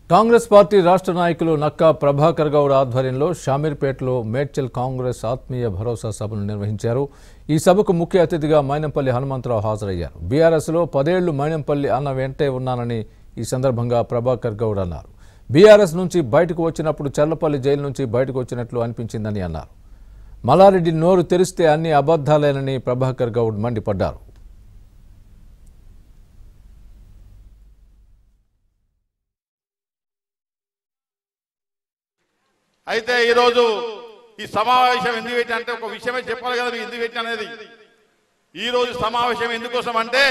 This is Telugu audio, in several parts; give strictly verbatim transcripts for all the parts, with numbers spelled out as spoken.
కాంగ్రెస్ పార్టీ రాష్ట్ర నాయకులు నక్కా ప్రభాకర్ గౌడ్ ఆధ్వర్యంలో షామీర్పేటలో మేడ్చల్ కాంగ్రెస్ ఆత్మీయ భరోసా సభను నిర్వహించారు। ఈ సభకు ముఖ్య అతిథిగా మైనంపల్లి హనుమంతరావు హాజరయ్యారు। బీఆర్ఎస్లో పదేళ్లు మైనంపల్లి అన్న వెంటే ఉన్నానని ఈ సందర్భంగా ప్రభాకర్ గౌడ్ అన్నారు। బీఆర్ఎస్ నుంచి బయటకు వచ్చినప్పుడు చర్లపల్లి జైలు నుంచి బయటకు వచ్చినట్లు అనిపించిందని అన్నారు। మల్లారెడ్డి నోరు తెరిస్తే అన్ని అబద్ధాలేనని ప్రభాకర్ గౌడ్ మండిపడ్డారు। అయితే ఈ రోజు ఈ సమావేశం ఎందుకు పెట్టి అంటే ఒక విషయమే చెప్పాలి కదా మీకు ఎందుకు పెట్టి అనేది। ఈ రోజు సమావేశం ఎందుకోసం అంటే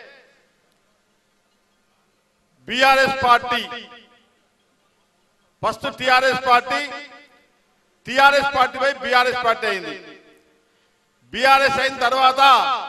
BRS party first TRS party TRS పార్టీపై బీఆర్ఎస్ పార్టీ అయింది। బీఆర్ఎస్ అయిన తర్వాత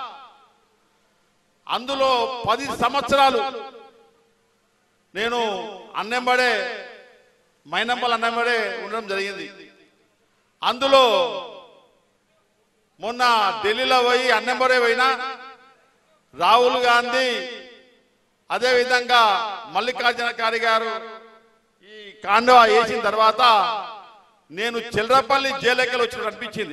అందులో పది సంవత్సరాలు నేను అన్నెంబడే మైనంపల్లి అన్నెంబడే ఉండడం జరిగింది। అందులో మొన్న ఢిల్లీలో పోయి అన్నెంబడే పోయినా రాహుల్ గాంధీ అదేవిధంగా మల్లికార్జున ఖార్గే గారు ఈ కాండవా వేసిన తర్వాత నేను చిల్రపల్లి జైలుకి వచ్చినట్టు అనిపించింది।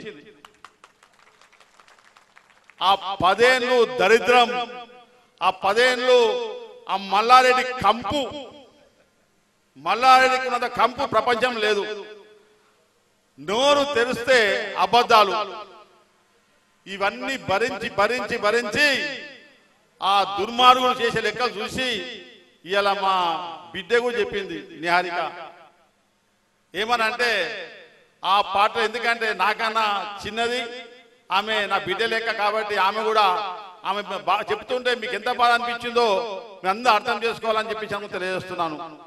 ఆ పదేళ్ళు దరిద్రం, ఆ పదేళ్ళు ఆ మల్లారెడ్డి కంపు, మల్లారెడ్డికి ఉన్నంత కంపు ప్రపంచం లేదు। నోరు తెరిస్తే అబద్ధాలు, ఇవన్నీ భరించి భరించి భరించి ఆ దుర్మార్గులు చేసే లెక్కలు చూసి ఇవాళ మా బిడ్డ కూడా చెప్పింది నిహారిక ఏమనంటే ఆ పాట ఎందుకంటే నాకన్నా చిన్నది ఆమె, నా బిడ్డ లెక్క కాబట్టి ఆమె కూడా ఆమె చెప్తుంటే మీకు ఎంత బాధ అనిపించిందో మీ అందరూ అర్థం చేసుకోవాలని చెప్పి తెలియజేస్తున్నాను।